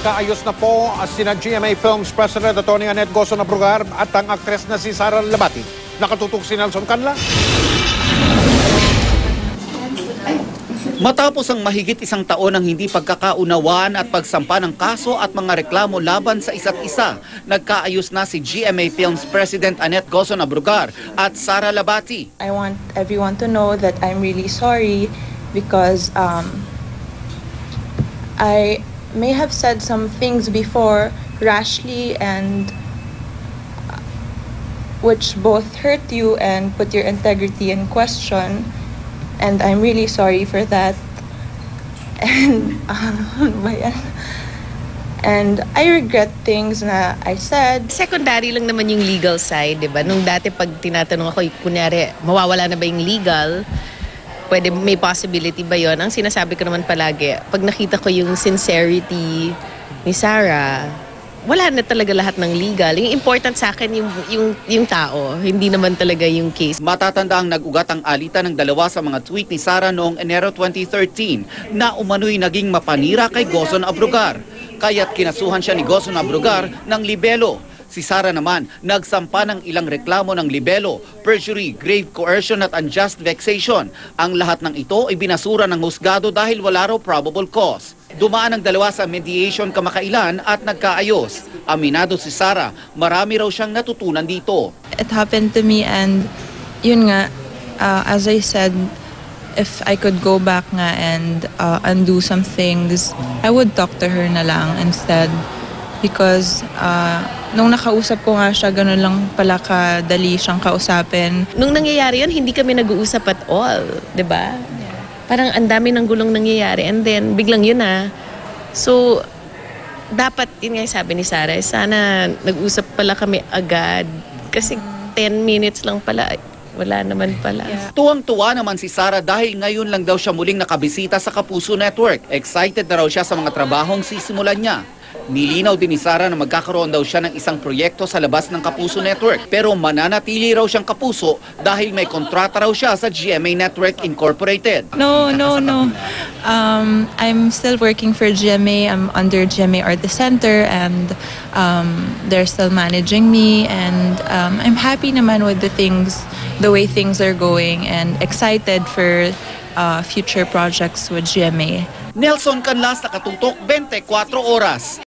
Nagkaayos na po sina GMA Films President Atty. Annette Gozon Abrugar at ang aktres na si Sara Labati. Nakatutok si Nelson Canla. Matapos ang mahigit isang taon ng hindi pagkakaunawaan at pagsampa ng kaso at mga reklamo laban sa isa't isa, nagkaayos na si GMA Films President Annette Gozon Abrugar at Sara Labati. I want everyone to know that I'm really sorry because I may have said some things before rashly and which both hurt you and put your integrity in question. And I'm really sorry for that. And I regret things na I said. Secondary lang naman yung legal side, di ba? Nung dati pag tinatanong ako, kunyari, mawawala na ba yung legal? Pwede, may possibility ba yon? Ang sinasabi ko naman palagi, pag nakita ko yung sincerity ni Sarah, wala na talaga lahat ng legal. Yung important sa akin yung tao, hindi naman talaga yung case. Matatanda ang nag-ugat ang alitan ng dalawa sa mga tweet ni Sara noong Enero 2013 na umano'y naging mapanira kay Gozon Abrugar. Kaya't kinasuhan siya ni Gozon Abrugar ng libelo. Si Sara naman nagsampa ng ilang reklamo ng libelo, perjury, grave coercion at unjust vexation. Ang lahat ng ito ay binasura ng husgado dahil wala raw probable cause. Dumaan ang dalawa sa mediation kamakailan at nagkaayos. Aminado si Sara, marami raw siyang natutunan dito. It happened to me and yun nga, as I said, if I could go back nga and undo some things, I would talk to her na lang instead. Because nung nakausap ko nga siya, ganun lang pala kadali siyang kausapin. Nung nangyayari yun, hindi kami nag-uusap at all, di ba? Parang ang dami ng gulong nangyayari and then biglang yun na. So, dapat, yun nga sabi ni Sarah, sana nag-usap pala kami agad. Kasi 10 minutes lang pala, wala naman pala. Yeah. Tuwang-tuwa naman si Sara dahil ngayon lang daw siya muling nakabisita sa Kapuso Network. Excited na raw siya sa mga trabahong sisimulan niya. Nilinaw din ni Sara na magkakaroon daw siya ng isang proyekto sa labas ng Kapuso Network. Pero mananatili raw siyang kapuso dahil may kontrata raw siya sa GMA Network Incorporated. No. I'm still working for GMA. I'm under GMA Artist Center and they're still managing me. And I'm happy naman with the way things are going and excited for future projects with GMA. Nelson Canlas, Nakatutok, 24 Oras.